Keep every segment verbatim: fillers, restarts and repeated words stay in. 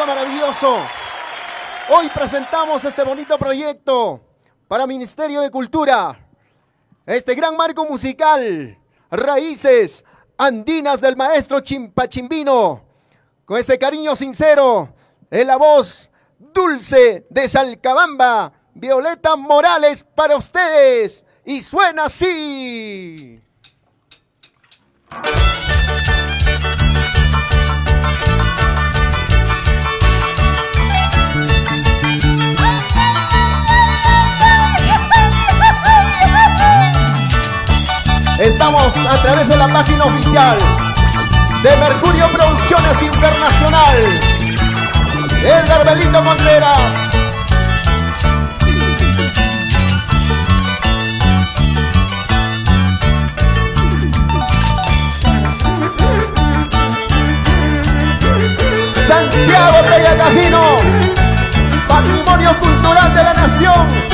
día maravilloso. Hoy presentamos este bonito proyecto para Ministerio de Cultura. Este gran marco musical, Raíces Andinas del maestro Chimpachimbino. Con ese cariño sincero, en la voz dulce de Salcabamba, Violeta Morales para ustedes. Y suena así. Estamos a través de la página oficial de Mercurio Producciones Internacional. Edgar Belito Contreras. Santiago Tayacajino, Patrimonio Cultural de la Nación.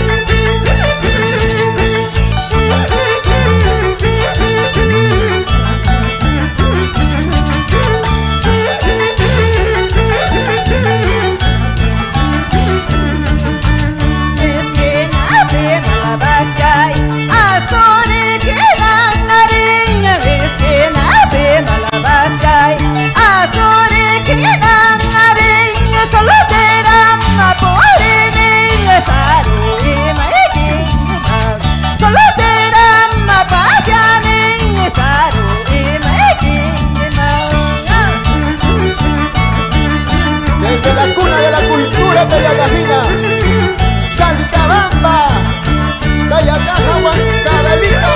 Desde la cuna de la cultura tayacajina, Salcabamba, Tayacaja, Huancabelito,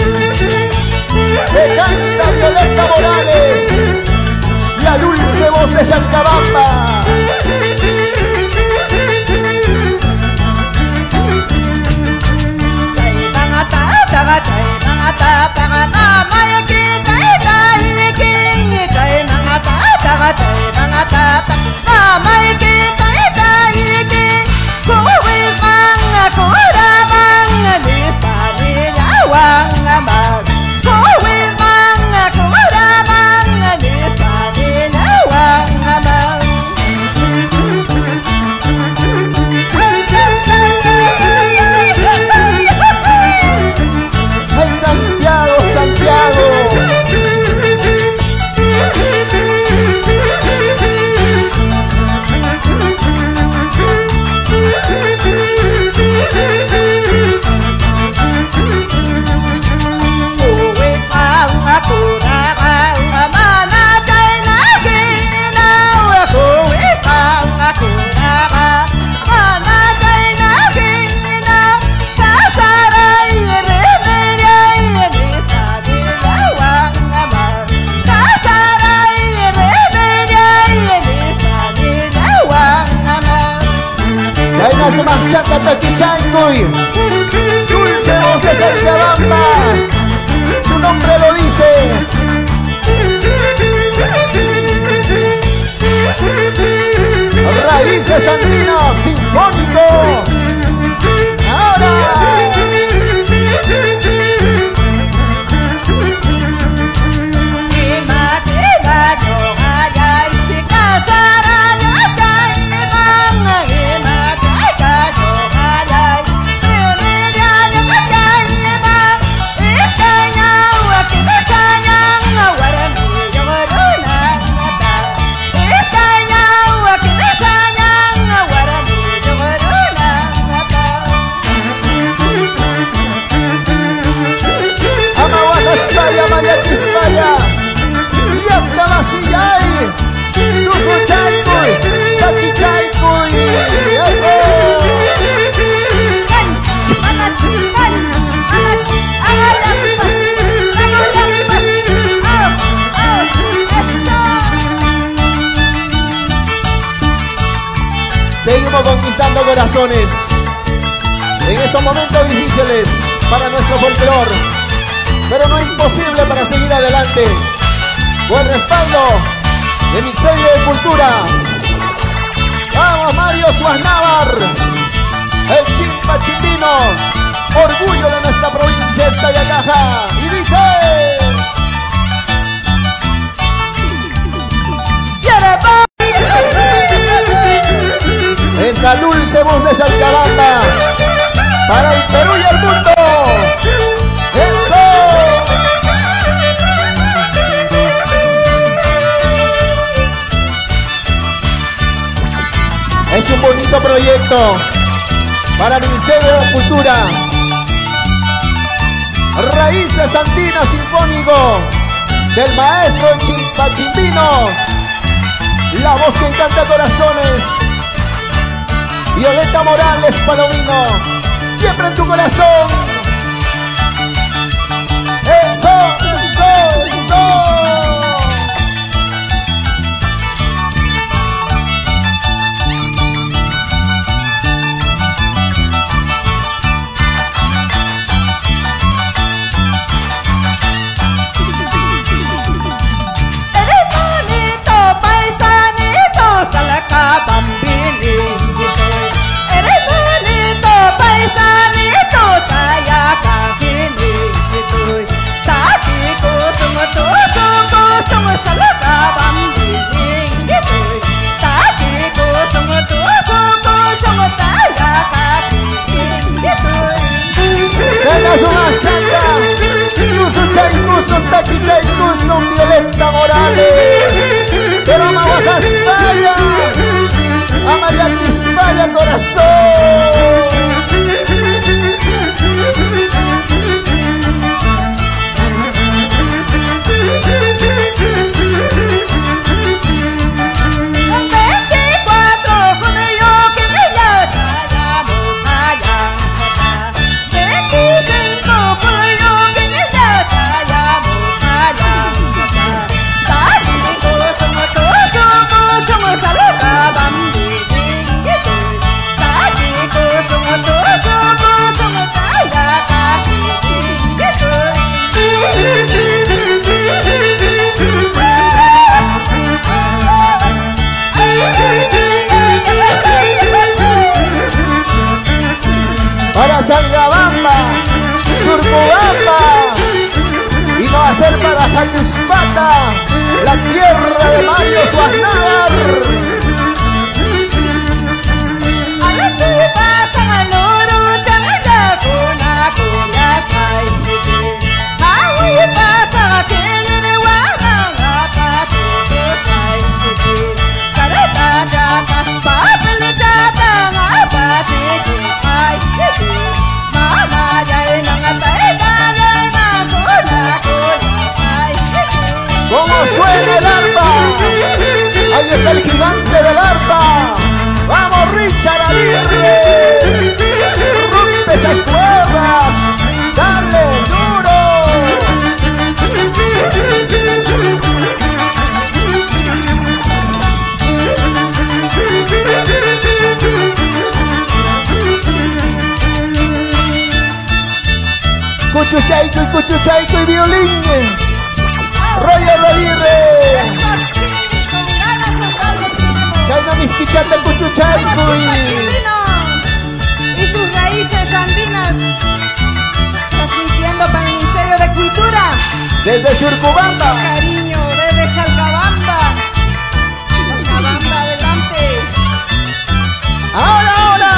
le canta Violeta Morales, la dulce voz de Salcabamba. Su machata taquichangoy, dulce voz de Salcabamba, su nombre lo dice. Raíces Andinas Sinfónico. Ahora. Seguimos conquistando corazones en estos momentos difíciles para nuestro folclore, pero no imposible para seguir adelante. Con el respaldo de Ministerio de Cultura. Vamos, Mario Suaznavar, el Chimpachimbino, orgullo de nuestra provincia de Tayacaja. Y dice... ¡Quiere este bus de Salcabamba para el Perú y el mundo. ¡Eso! Es un bonito proyecto para el Ministerio de Cultura. Raíces Andinas Sinfónico del maestro Chimpachimbino, la voz que encanta corazones. Violeta Morales Palomino, siempre en tu corazón. Eso, eso, eso. Violeta Morales, pero ama Baja España, ama Yaquis España, corazón. Para Salcabamba, Surcubamba, y no va a ser para Jatuspata, la tierra de Mario Suaznávar. ¿Cómo suena el arpa? Ahí está el gigante del arpa. ¡Vamos, Richard Aguirre! ¡Rompe esas cuerdas! ¡Dale duro! Cuchuchaico y cuchuchaico y violín. Roger Aguirre. Jaina Misquichata Cuchuchaico y sus raíces andinas, transmitiendo para el Ministerio de Cultura. Desde Surcubamba. Cariño, desde Salcabamba. Salcabamba, adelante. Ahora, ahora.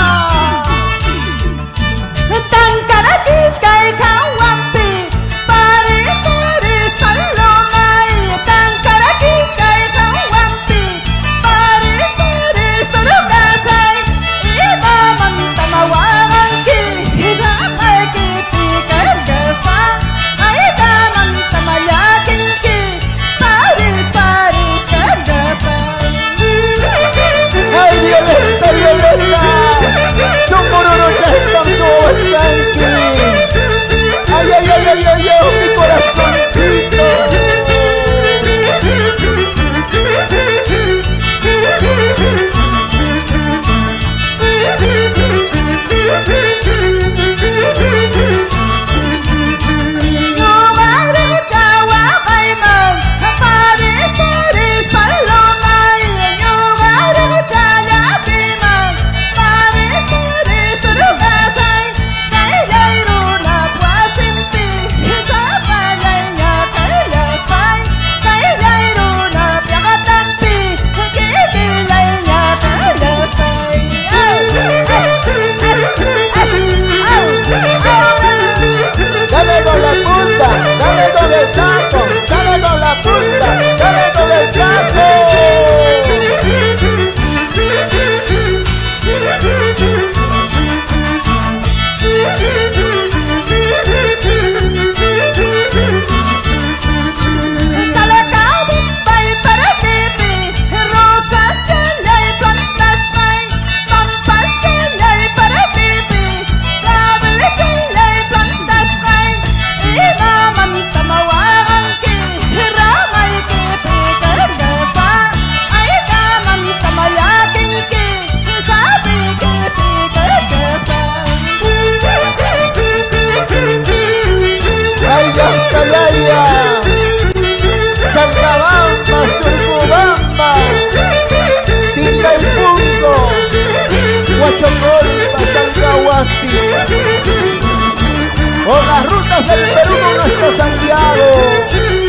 Huachocolpa, Sancahuasi, por las rutas del Perú con nuestro Santiago.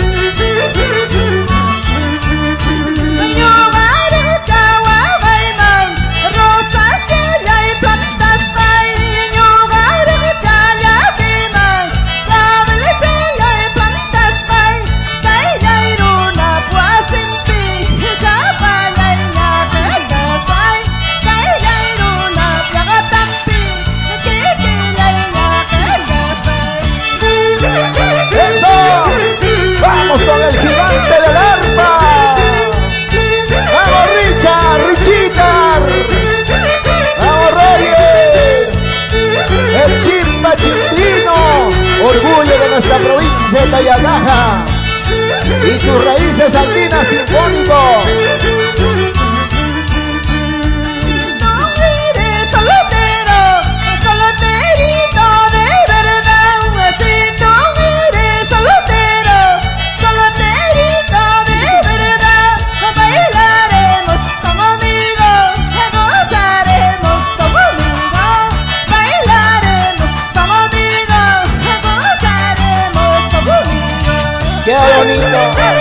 Con el gigante del arpa, vamos Richard, Richitar, vamos Reyes, el chimpa chimpino, orgullo de nuestra provincia de Tayagaja y sus raíces andinas sinfónicos. ¡Qué bonito!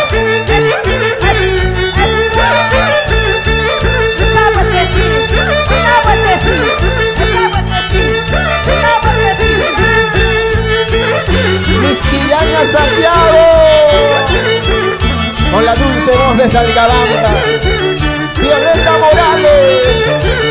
Misquillaña Santiago, con la dulce voz de Salcabamba, Violeta Morales.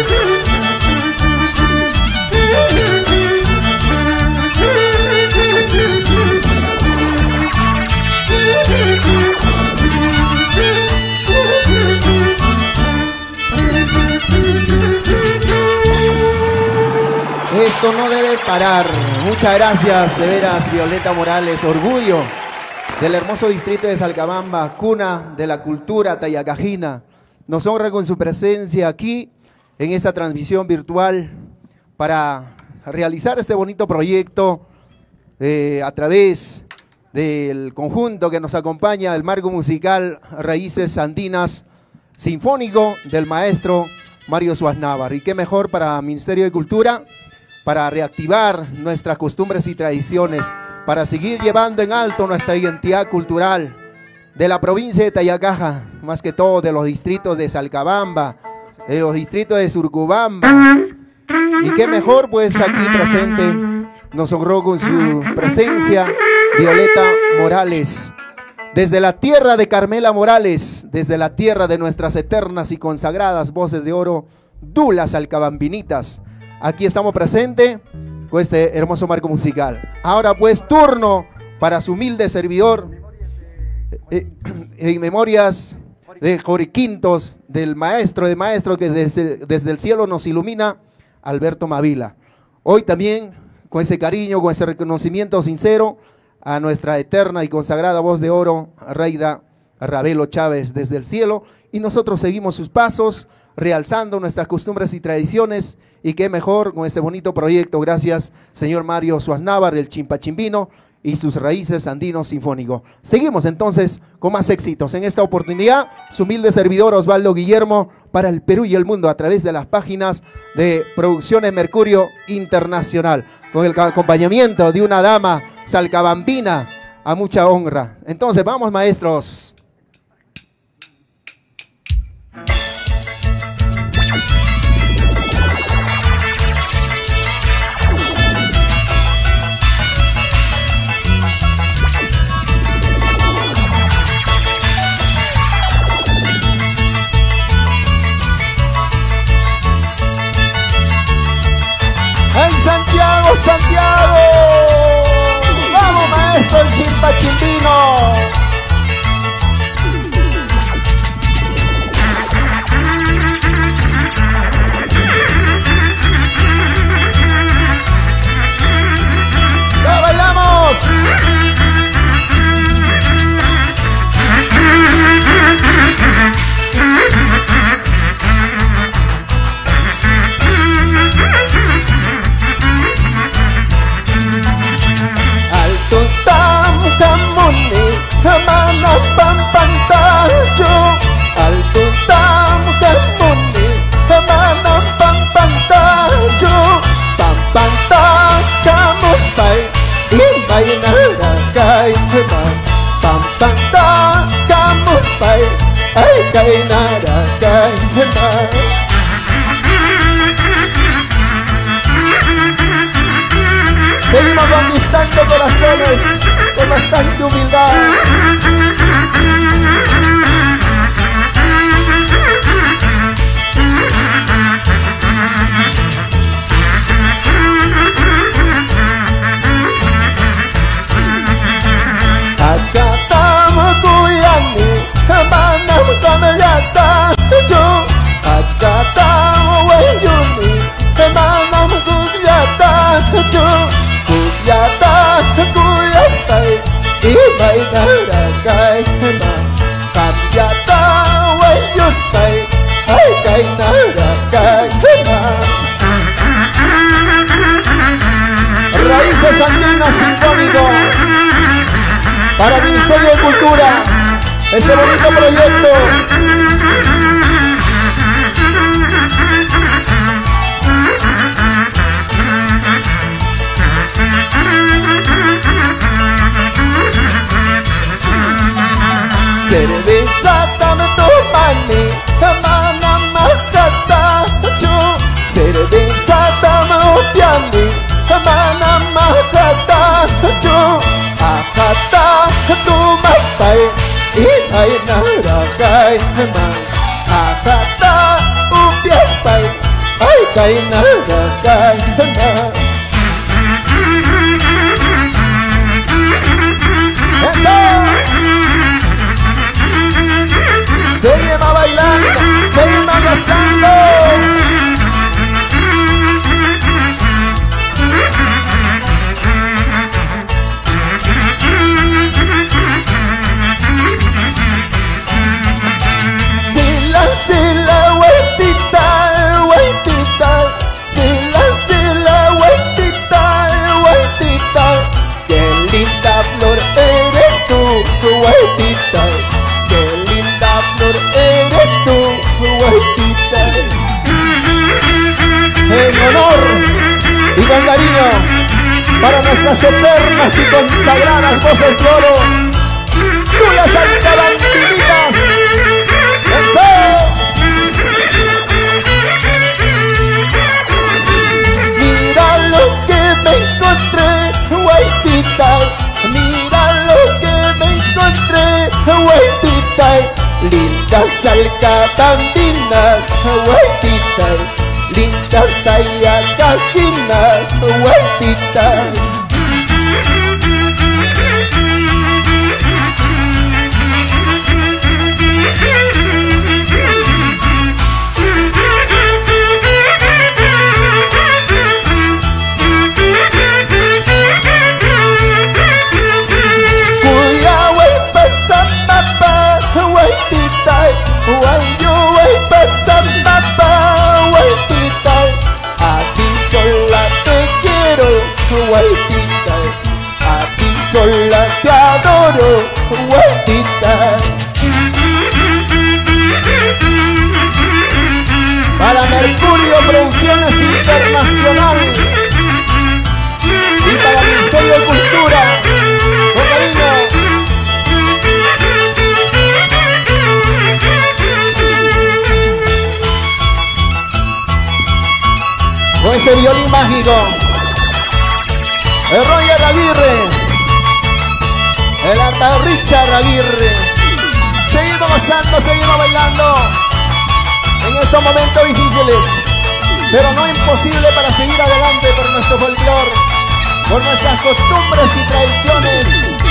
Esto no debe parar. Muchas gracias, de veras, Violeta Morales, orgullo del hermoso distrito de Salcabamba, cuna de la cultura tayagajina. Nos honra con su presencia aquí en esta transmisión virtual para realizar este bonito proyecto eh, a través del conjunto que nos acompaña, el marco musical Raíces Andinas Sinfónico del maestro Mario Suaznavar. Y qué mejor para el Ministerio de Cultura, para reactivar nuestras costumbres y tradiciones, para seguir llevando en alto nuestra identidad cultural de la provincia de Tayagaja, más que todo de los distritos de Salcabamba, de los distritos de Surcubamba. Y qué mejor pues aquí presente, nos honró con su presencia Violeta Morales, desde la tierra de Carmela Morales, desde la tierra de nuestras eternas y consagradas voces de oro, dulas salcabambinitas. Aquí estamos presentes con este hermoso marco musical. Ahora pues turno para su humilde servidor, eh, en memorias de Joriquintos, del maestro de maestros que desde, desde el cielo nos ilumina, Alberto Mavila. Hoy también con ese cariño, con ese reconocimiento sincero a nuestra eterna y consagrada voz de oro, Reida Ravelo Chávez desde el cielo, y nosotros seguimos sus pasos, realzando nuestras costumbres y tradiciones, y qué mejor con este bonito proyecto, gracias señor Mario Suaznavar, el Chimpachimbino y sus raíces andinos sinfónicos. Seguimos entonces con más éxitos. En esta oportunidad, su humilde servidor Osvaldo Guillermo para el Perú y el mundo a través de las páginas de Producciones Mercurio Internacional, con el acompañamiento de una dama salcabambina a mucha honra. Entonces vamos maestros. ¡Ay, Santiago, Santiago! ¡Vamos, maestro, el Chimpachimbino! ¡Ya bailamos! Seguimos conquistando corazones con bastante humildad. Raíces Andinas Sinfónico para el Ministerio de Cultura, este bonito proyecto. Cerveza dame tu mani, mana mahkata chu. Cerveza dame piani, mana mahkata chu. Akata tu mastai, ihai narakai man. Akata upiastai, ai kai narakai man. Seguimos bailando, seguimos gozando. Sila, sila, huetita, huetita. Sila, sila, huetita, huetita. Qué linda flor eres tú, huetita. Eres tú, huetita. En honor y con cariño para nuestras eternas y consagradas voces de oro, tú las alcabandinitas. Mira lo que me encontré, huetita. Mira lo que me encontré, huetita. Lindas alcabandinas, huetita. Lindas tayacajinas, huetita. Huetita, a ti sola te adoro, huetita. Para Mercurio Producciones Internacional y para el Ministerio de Cultura, con cariño. Con ese violín mágico, el Roger Aguirre, el Arta Richard Aguirre. Seguimos gozando, seguimos bailando en estos momentos difíciles, pero no imposible para seguir adelante por nuestro folclore, por nuestras costumbres y tradiciones.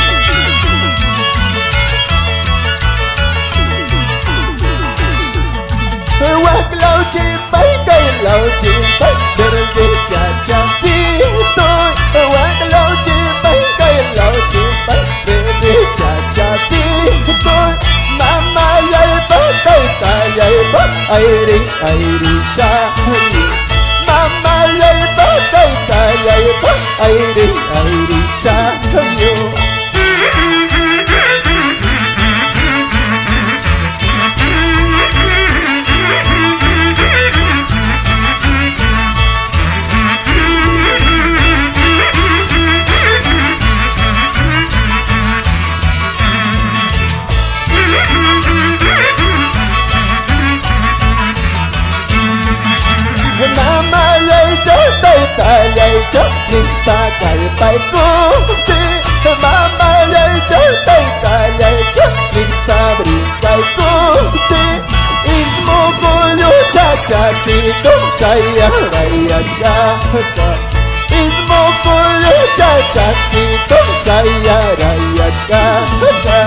Airi, airi, chahli. Mama, yai, batai, yai, airi, airi, chahli. Mama, yai, chahli, yai, chahli. nispa calpaicote, mama leche, taita leche, nispa brincaicote, ismo colio chachacito, sayarayacasca, ismo colio chachacito, sayarayacasca.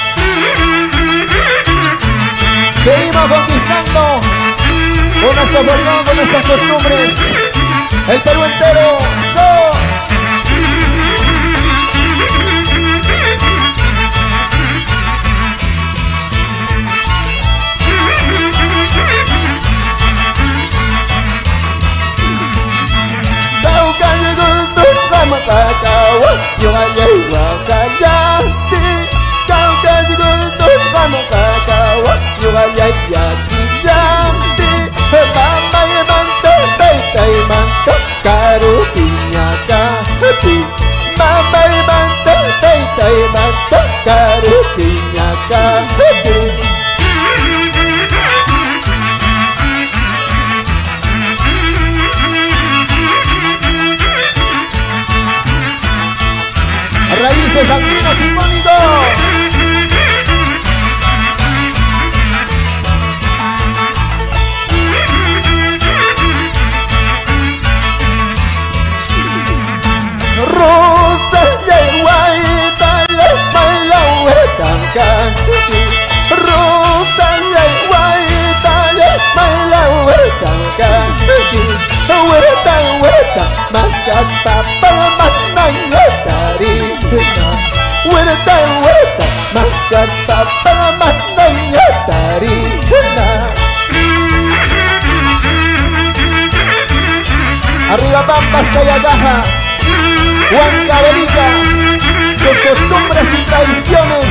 Seguimos conquistando con nuestro folclore, con nuestras costumbres, el Perú entero. ¡So! Makakawa, yung alay wakayati. Kau kajugol tos kamakakawa, yung alay yakiyati. Mamay manto, tay tay manto, karupinya kahati. Mamay manto, tay tay manto, karupinya kahati. Raíces Andinos Sinfónicos. Rosa de guaita le bailau etancan. Rosa de guaita le bailau etancan. Huerta, huerta, más caspa para matar. Huerta, huerta, más caspa para matar. Arriba Pampas, Cayagaja, Huancavelica, sus costumbres y tradiciones.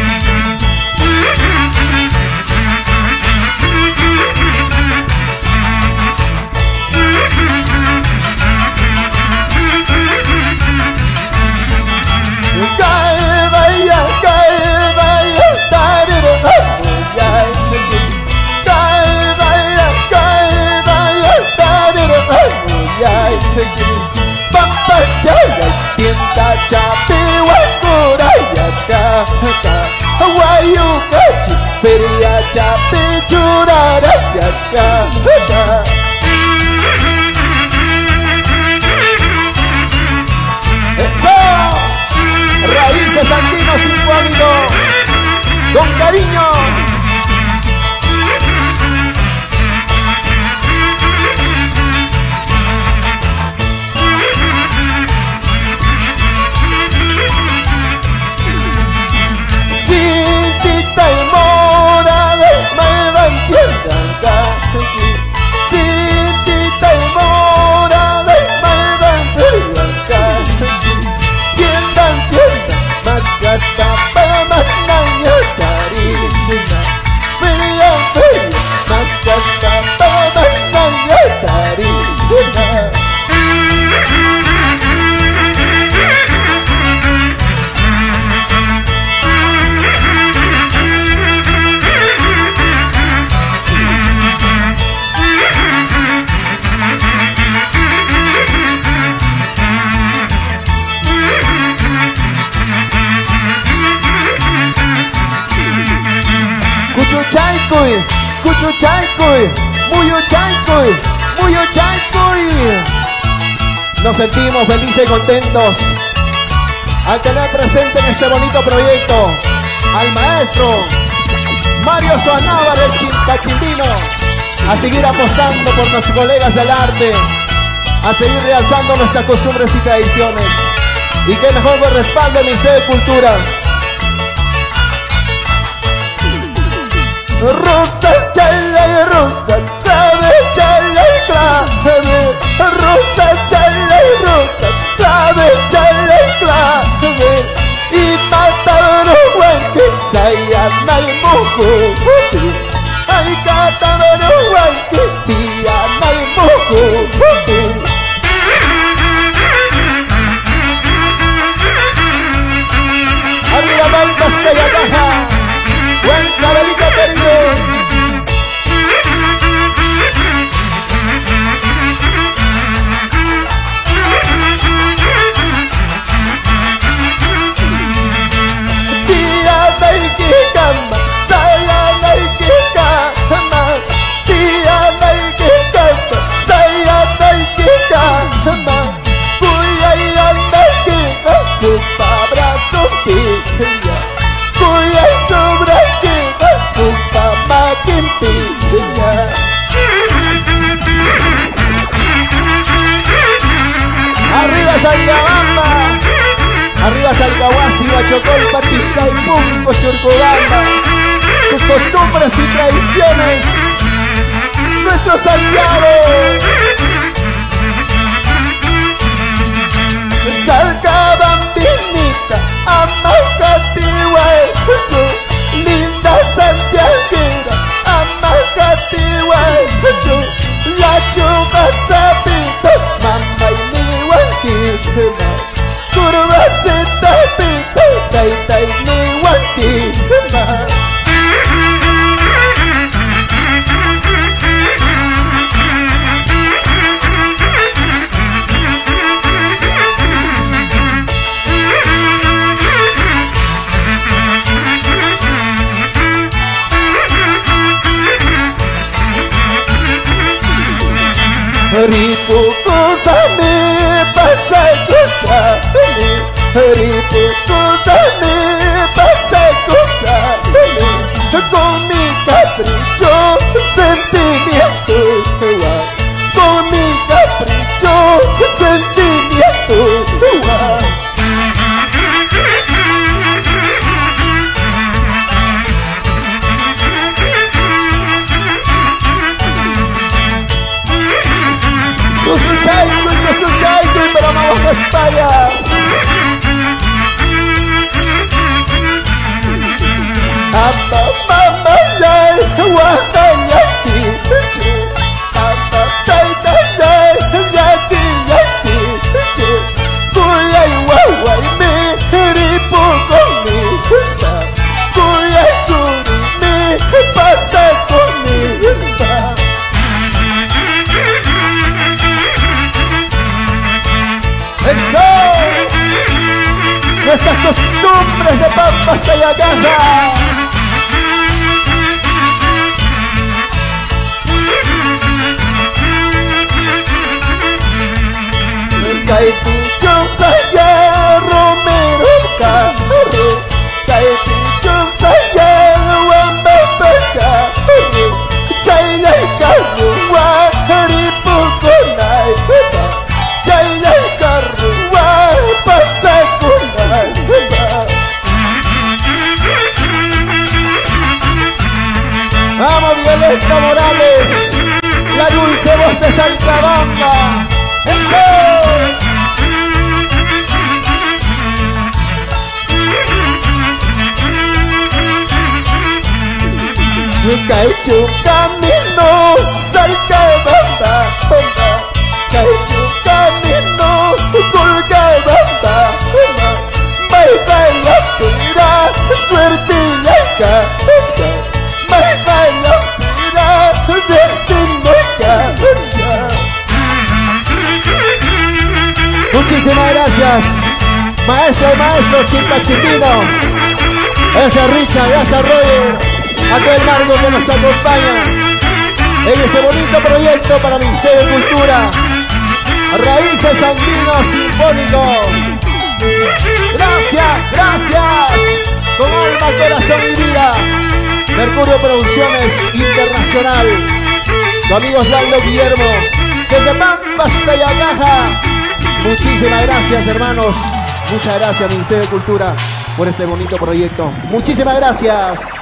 Pampas jaya pinta chapi wakurayaka Hawayu kachi feria chapi churarayaka. Eso, Raíces Andinos Sinfónicos, con cariño. Kuchuchaykuy, kuchuchaykuy, muyuchaykuy, muyuchaykuy. Nos sentimos felices y contentos al tener presente en este bonito proyecto al maestro Mario Soanávar, el Cachimbino, a seguir apostando por nuestros colegas del arte, a seguir realzando nuestras costumbres y tradiciones. Y que mejor el respaldo del Ministerio de Cultura. Rosas, chala, rosas, clave, chala, clave. Rosas, chala, rosas, clave, chala, clave. Y mataron huanque, sayana y mojo. Ay, cataron huanque, piana y mojo. Arriba Pampas, Cayagaja, Huancavelica, Perú. Socolpa, Ticaypunco, Surcubamba, sus costumbres y tradiciones, nuestro Santiago. Salcabambinita, Amacatihuay, linda Santiaguera, Amacatihuay, la chuva sapita, mama y nihuanquita, curvacita pita, taita y nihuanquita. Ripukusami, pasakusami, ripukusami, pasakusami, con mi capricho, sentimiento, con mi capricho, sentimiento. Yo soy Chaico, yo soy Chaico, pero vamos a España. Apa mama yai, wakayaki, apa tai tai yai, yaki yaki, kuyai wawai me, ripuko mi, kuyai churi me, pasa mi, ¡eso! Nuestras costumbres de Pampa Sayacaja. Caipichón Saya Romero Carro, Caipichón Saya Wambapaca, Chaya Carro Waripuconai, Chaya Carro Wapasaconai. Vamos Violeta Morales, la dulce voz de Salcabamba. ¡Eso! Caichu camino, Salcabamba, Caichu camino, Colcabamba, Maiga la pira, suerte la cacha, Maiga la pira, destino cacha. Muchísimas gracias, maestro y maestro Chimpachipino, ese Richard, ese Roger, a todo el marco que nos acompaña en este bonito proyecto para el Ministerio de Cultura, Raíces Andinas Sinfónico. Gracias, gracias, con alma, corazón y vida. Mercurio Producciones Internacional, tu amigo Osvaldo Guillermo, desde Pampa Sayacaja. Muchísimas gracias, hermanos. Muchas gracias, Ministerio de Cultura, por este bonito proyecto. Muchísimas gracias.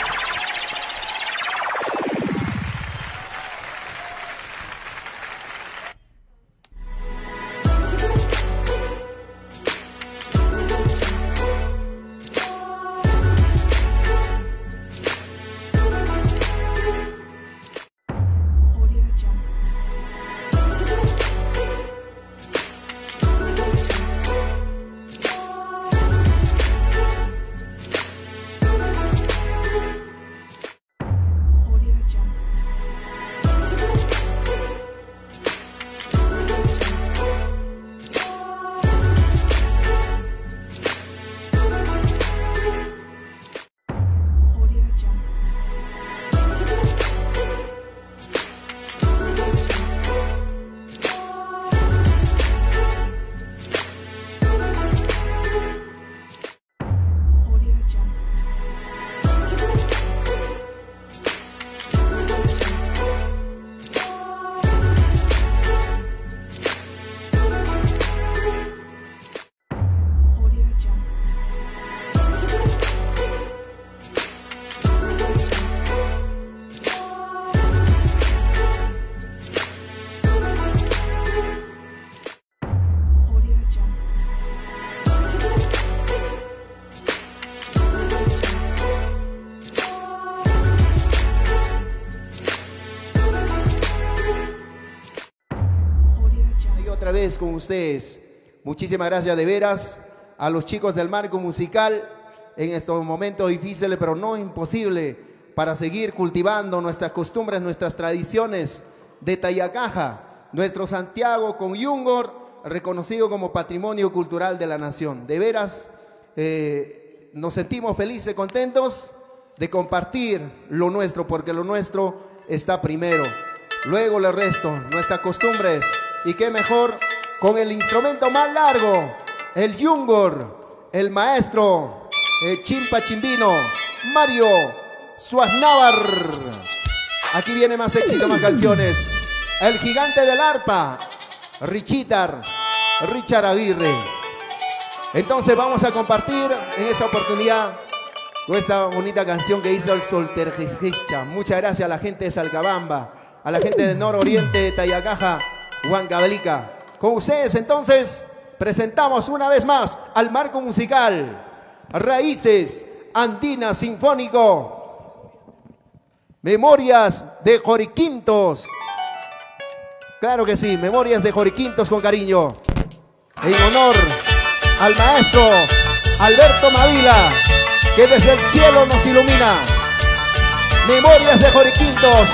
es con ustedes. Muchísimas gracias de veras a los chicos del marco musical en estos momentos difíciles, pero no imposible, para seguir cultivando nuestras costumbres, nuestras tradiciones de Tayacaja, nuestro Santiago con Yungor, reconocido como Patrimonio Cultural de la Nación. De veras, eh, nos sentimos felices, contentos de compartir lo nuestro, porque lo nuestro está primero. Luego el resto, nuestras costumbres, y qué mejor con el instrumento más largo, el Yungor, el maestro el Chimpa Chimbino, Mario Suaznávar. Aquí viene más éxito, más canciones. El gigante del arpa, Richitar, Richard Aguirre. Entonces vamos a compartir en esa oportunidad con esta bonita canción que hizo el Solterjisquicha. Muchas gracias a la gente de Salcabamba, a la gente de Nororiente de Tayacaja, Huancavelica. Con ustedes entonces presentamos una vez más al marco musical Raíces Andinas Sinfónico, Memorias de Joriquintos. Claro que sí, Memorias de Joriquintos con cariño, en honor al maestro Alberto Mavila, que desde el cielo nos ilumina. Memorias de Joriquintos.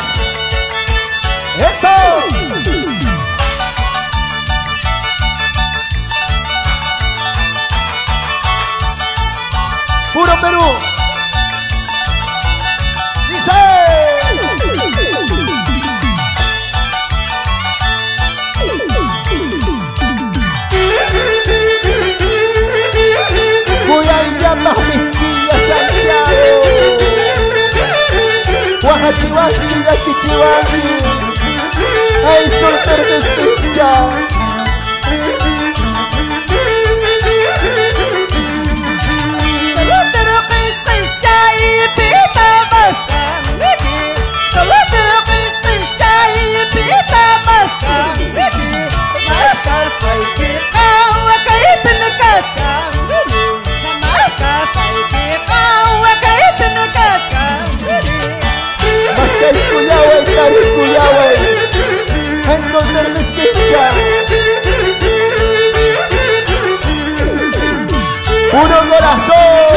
¡Eso! ¡Puro Perú! ¡Dice! Cuyayapa, Misquilla, Santiago, Huajachihuanqui, Yaquichihuanqui, ay, Solterjisquicha. ¡Puro corazón!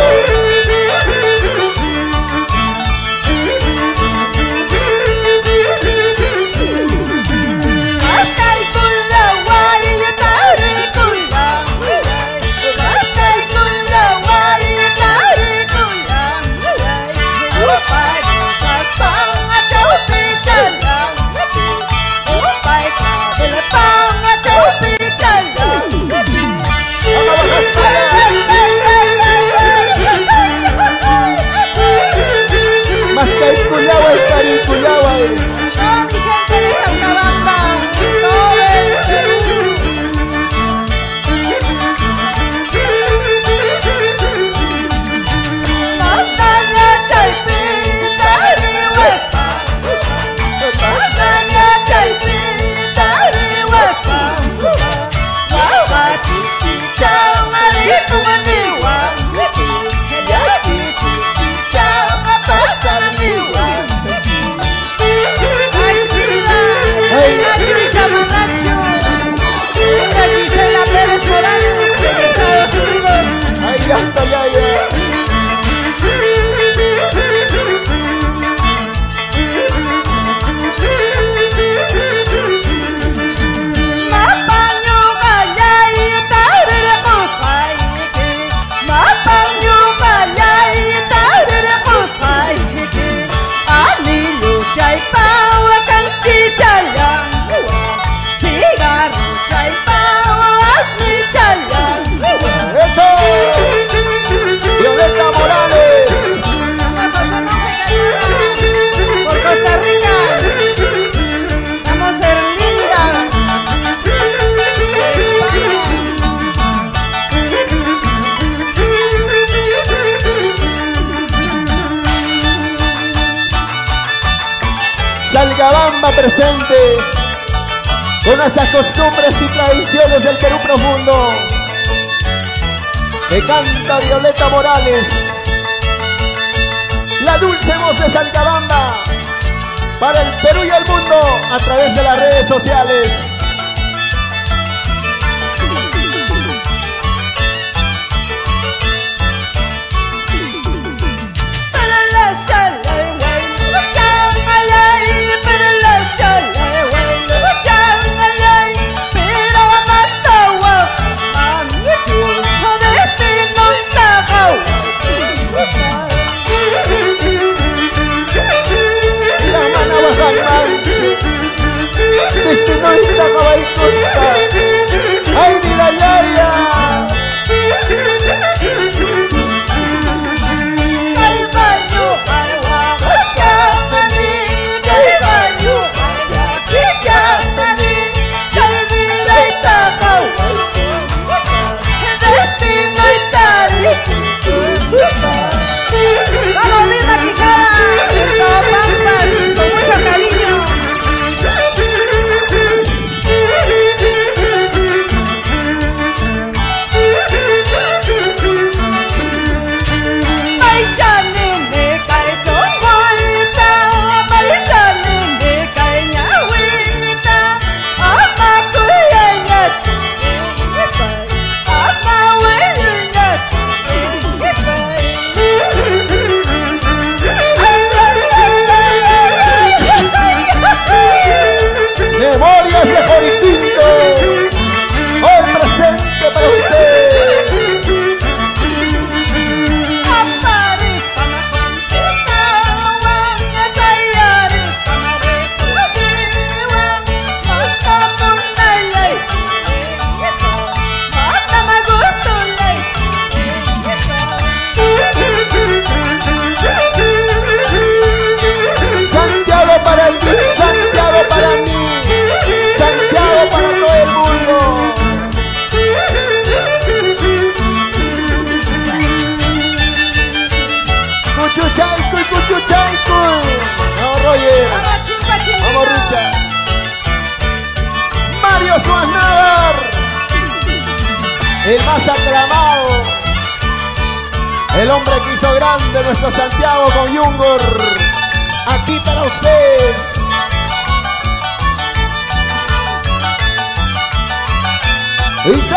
Salcabamba presente con esas costumbres y tradiciones del Perú profundo, que canta Violeta Morales, la dulce voz de Salcabamba para el Perú y el mundo a través de las redes sociales. el más aclamado, el hombre que hizo grande nuestro Santiago con Yungor, aquí para ustedes. Dice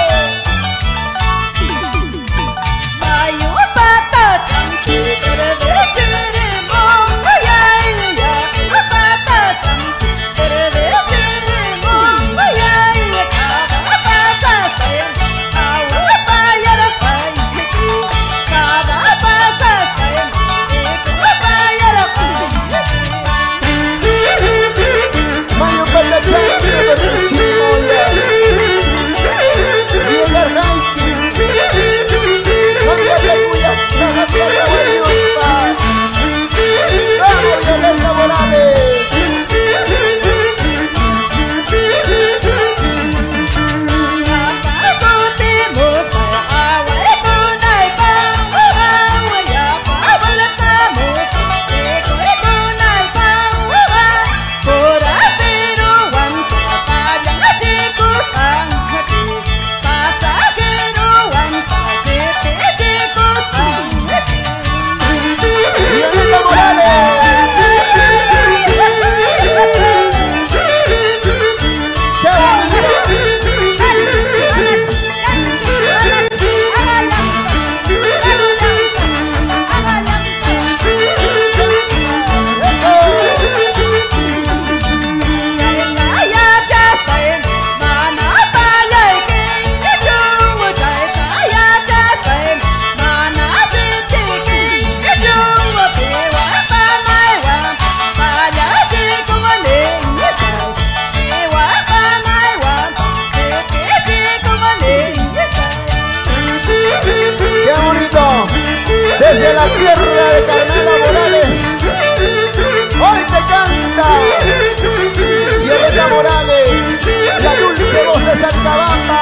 desde la tierra de Carmela Morales, hoy te canta Violeta Morales, la dulce voz de Salcabamba.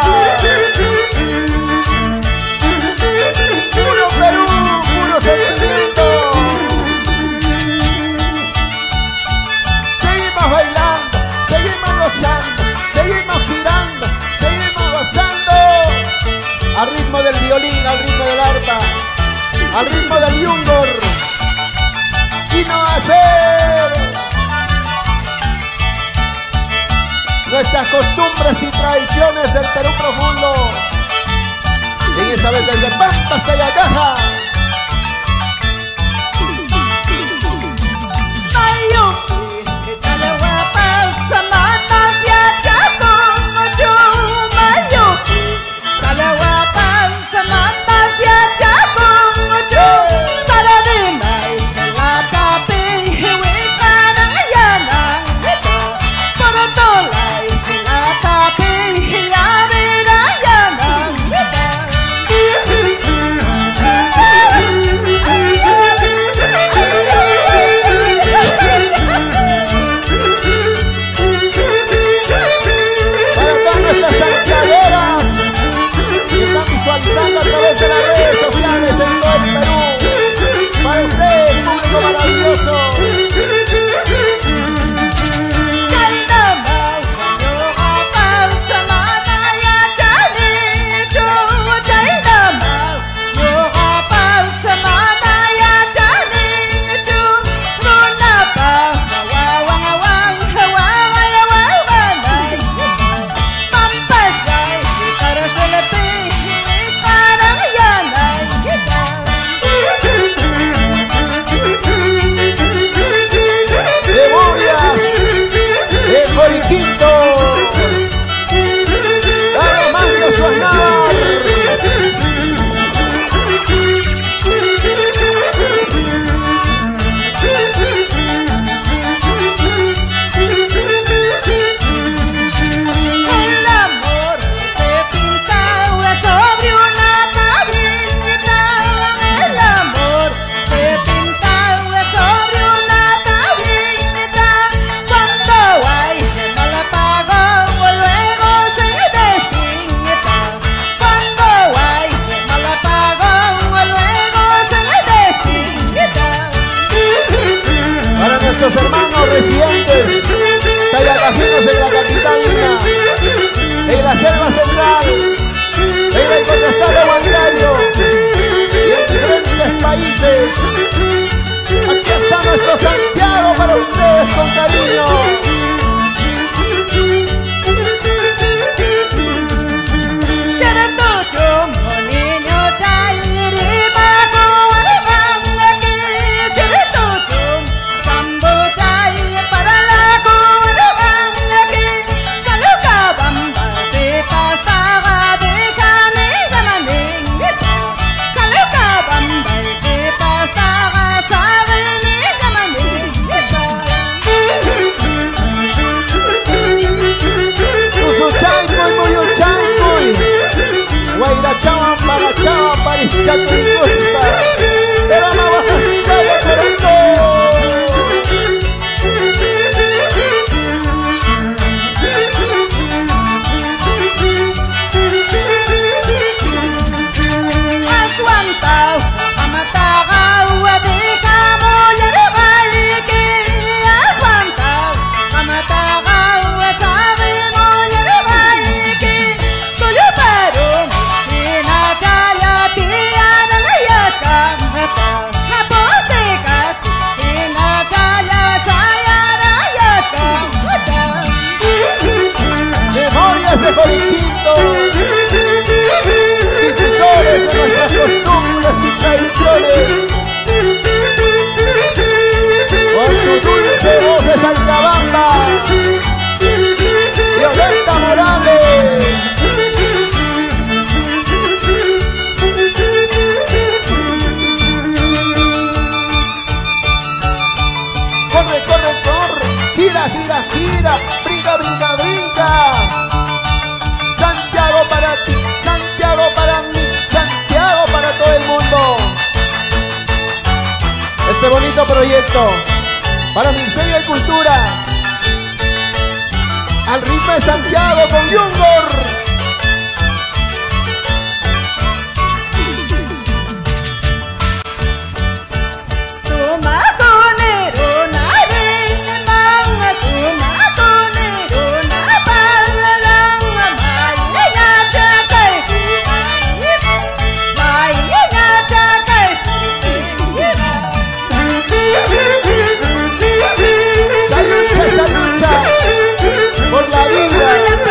Puro Perú, puro sentimiento. Seguimos bailando, seguimos gozando, seguimos girando, seguimos gozando, al ritmo del violín, al ritmo del arpa, al ritmo del Yungor, y no hacer nuestras costumbres y tradiciones del Perú profundo. En esa vez desde Pampa hasta Yacaja. Visualizando a través de las redes sociales en todo el Perú, para ustedes, público maravilloso. Nuestros hermanos residentes, tallacajinos en la capital, en la selva central, en nuestro Santiago para ustedes con cariño. Chacuicospa, pero no bajas calla corazón. Aswantau, amatagau, adikamu, yarugaiki. Aswantau, amatagau, asabimu, yarugaiki. Tuluparu, inachaya. Memorias de Joriquito, difusores de nuestras costumbres y tradiciones, con tu dulce voz de Salcabamba, Violeta Morales. Corre, corre, corre, gira, gira, gira, brinca, brinca, brinca. Santiago para ti, Santiago para mí, Santiago para todo el mundo. Este bonito proyecto para el Ministerio de Cultura, al ritmo de Santiago con Yungor. Por la vida.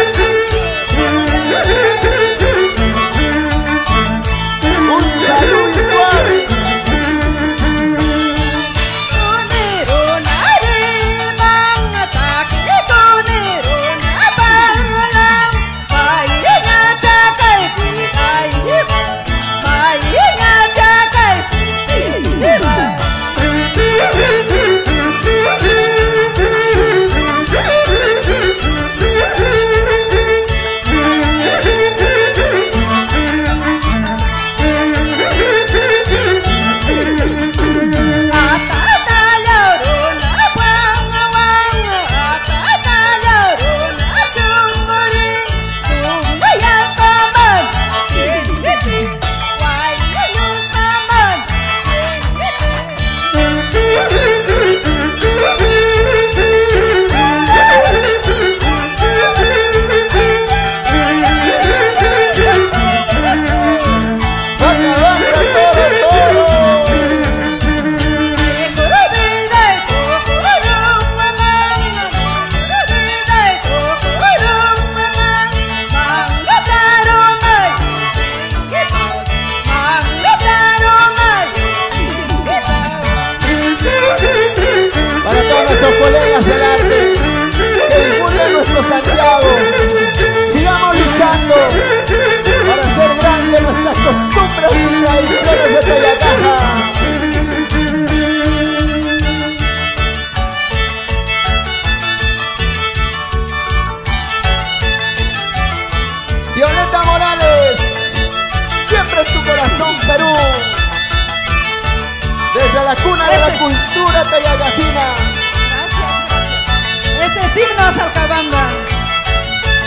desde la cuna de la cultura tayagajina. Gracias, gracias. Este es himno a Salcabamba.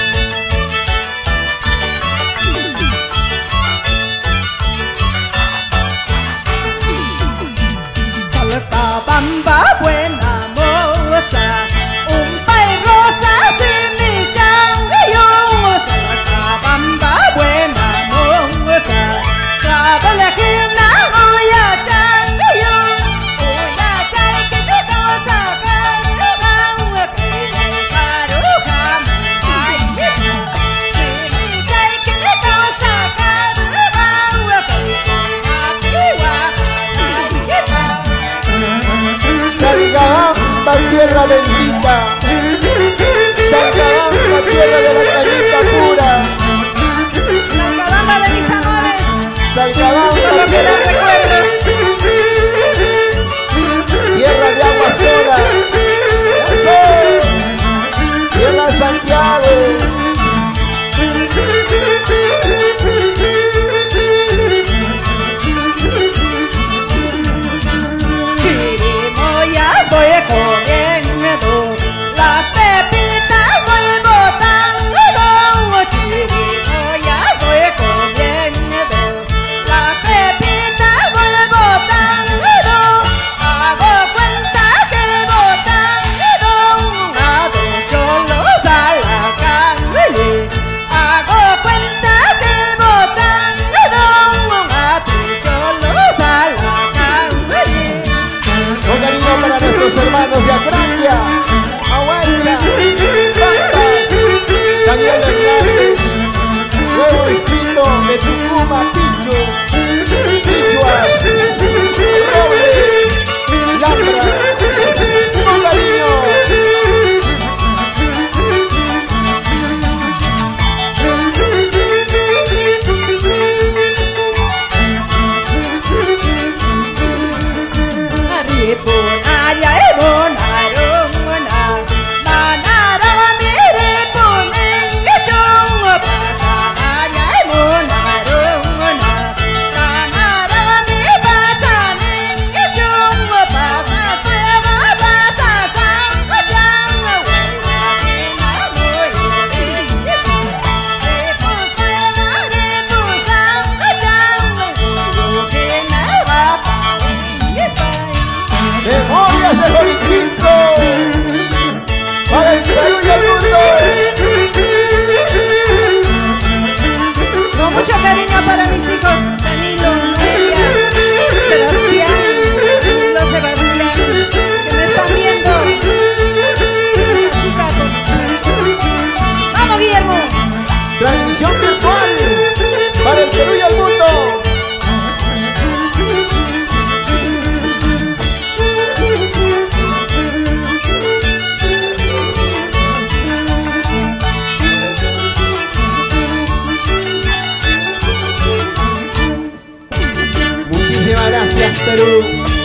Gracias, Perú.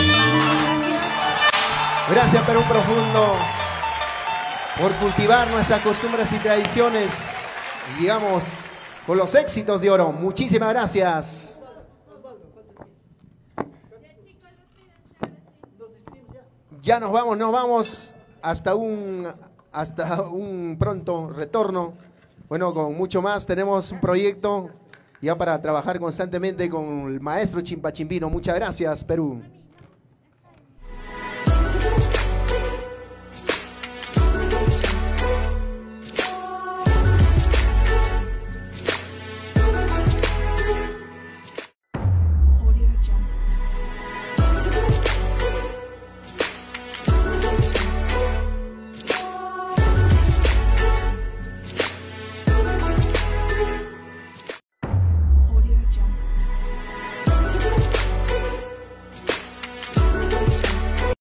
Gracias, Perú profundo, por cultivar nuestras costumbres y tradiciones, digamos, con los éxitos de oro. Muchísimas gracias. Ya nos vamos, nos vamos hasta un, hasta un pronto retorno. Bueno, con mucho más. Tenemos un proyecto ya para trabajar constantemente con el maestro Chimpachimbino. Muchas gracias, Perú.